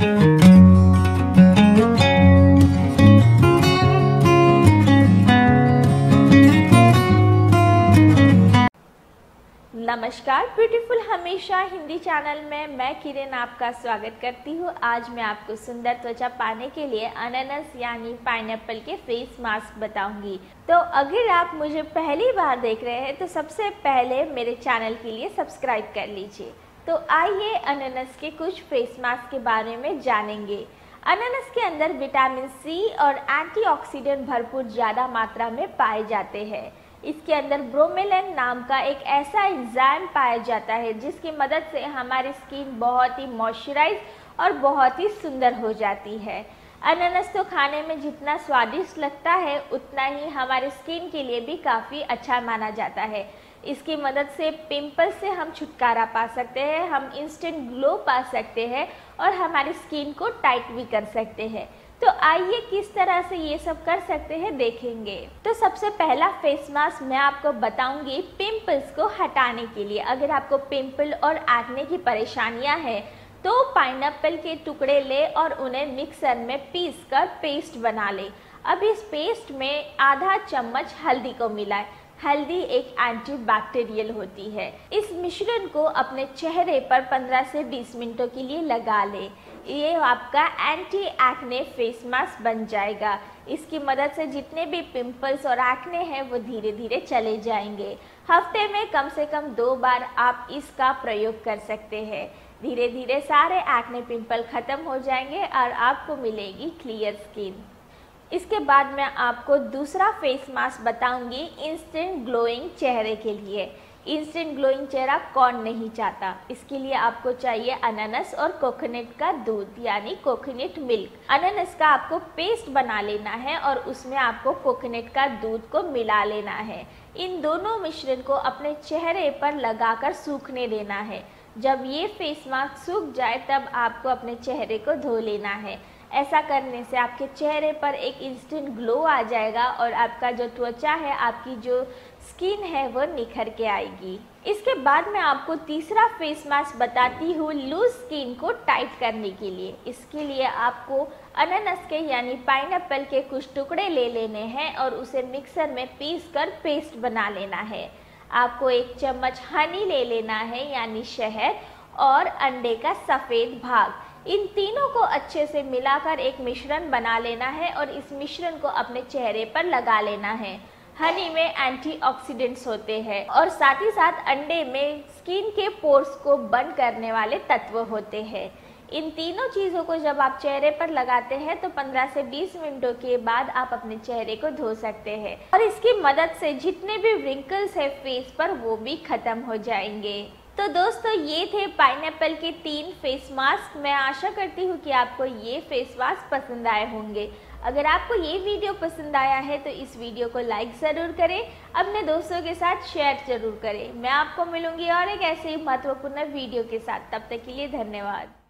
नमस्कार, ब्यूटीफुल हमेशा हिंदी चैनल में मैं किरण आपका स्वागत करती हूँ। आज मैं आपको सुंदर त्वचा पाने के लिए अनानास यानी पाइनएप्पल के फेस मास्क बताऊंगी। तो अगर आप मुझे पहली बार देख रहे हैं तो सबसे पहले मेरे चैनल के लिए सब्सक्राइब कर लीजिए। तो आइए अनानास के कुछ फेस मास्क के बारे में जानेंगे। अनानास के अंदर विटामिन सी और एंटीऑक्सीडेंट भरपूर ज़्यादा मात्रा में पाए जाते हैं। इसके अंदर ब्रोमेलैन नाम का एक ऐसा एंजाइम पाया जाता है जिसकी मदद से हमारी स्किन बहुत ही मॉइस्चराइज और बहुत ही सुंदर हो जाती है। अनानास तो खाने में जितना स्वादिष्ट लगता है उतना ही हमारे स्किन के लिए भी काफ़ी अच्छा माना जाता है। इसकी मदद से पिंपल्स से हम छुटकारा पा सकते हैं, हम इंस्टेंट ग्लो पा सकते हैं और हमारी स्किन को टाइट भी कर सकते हैं। तो आइए किस तरह से ये सब कर सकते हैं देखेंगे। तो सबसे पहला फेस मास्क मैं आपको बताऊंगी पिंपल्स को हटाने के लिए। अगर आपको पिंपल और एक्ने की परेशानियां हैं तो पाइनएप्पल के टुकड़े ले और उन्हें मिक्सर में पीस कर पेस्ट बना ले। अब इस पेस्ट में आधा चम्मच हल्दी को मिलाएं। हल्दी एक एंटीबैक्टीरियल होती है। इस मिश्रण को अपने चेहरे पर 15 से 20 मिनटों के लिए लगा ले। ये आपका एंटी एक्ने फेस मास्क बन जाएगा। इसकी मदद से जितने भी पिंपल्स और एक्ने हैं वो धीरे धीरे चले जाएंगे। हफ्ते में कम से कम 2 बार आप इसका प्रयोग कर सकते हैं। धीरे धीरे सारे एक्ने पिंपल खत्म हो जाएंगे और आपको मिलेगी क्लियर स्किन। इसके बाद मैं आपको दूसरा फेस मास्क बताऊंगी इंस्टेंट ग्लोइंग चेहरे के लिए। इंस्टेंट ग्लोइंग चेहरा कौन नहीं चाहता। इसके लिए आपको चाहिए अनानास और कोकोनट का दूध यानी कोकोनट मिल्क। अनानास का आपको पेस्ट बना लेना है और उसमें आपको कोकोनट का दूध को मिला लेना है। इन दोनों मिश्रण को अपने चेहरे पर लगाकर सूखने देना है। जब ये फेस मास्क सूख जाए तब आपको अपने चेहरे को धो लेना है। ऐसा करने से आपके चेहरे पर एक इंस्टेंट ग्लो आ जाएगा और आपका जो त्वचा है, आपकी जो स्किन है वो निखर के आएगी। इसके बाद मैं आपको तीसरा फेस मास्क बताती हूँ लूज स्किन को टाइट करने के लिए। इसके लिए आपको अनानास के यानी पाइनएप्पल के कुछ टुकड़े ले लेने हैं और उसे मिक्सर में पीस कर पेस्ट बना लेना है। आपको 1 चम्मच हनी ले लेना है यानी शहद और अंडे का सफ़ेद भाग। इन तीनों को अच्छे से मिलाकर एक मिश्रण बना लेना है और इस मिश्रण को अपने चेहरे पर लगा लेना है। हनी में एंटीऑक्सीडेंट्स होते हैं और साथ ही साथ अंडे में स्किन के पोर्स को बंद करने वाले तत्व होते हैं। इन तीनों चीज़ों को जब आप चेहरे पर लगाते हैं तो 15 से 20 मिनटों के बाद आप अपने चेहरे को धो सकते हैं और इसकी मदद से जितने भी रिंकल्स है फेस पर वो भी खत्म हो जाएंगे। तो दोस्तों ये थे पाइनएप्पल के 3 फेस मास्क। मैं आशा करती हूँ कि आपको ये फेस मास्क पसंद आए होंगे। अगर आपको ये वीडियो पसंद आया है तो इस वीडियो को लाइक ज़रूर करें, अपने दोस्तों के साथ शेयर ज़रूर करें। मैं आपको मिलूंगी और एक ऐसे ही महत्वपूर्ण वीडियो के साथ। तब तक के लिए धन्यवाद।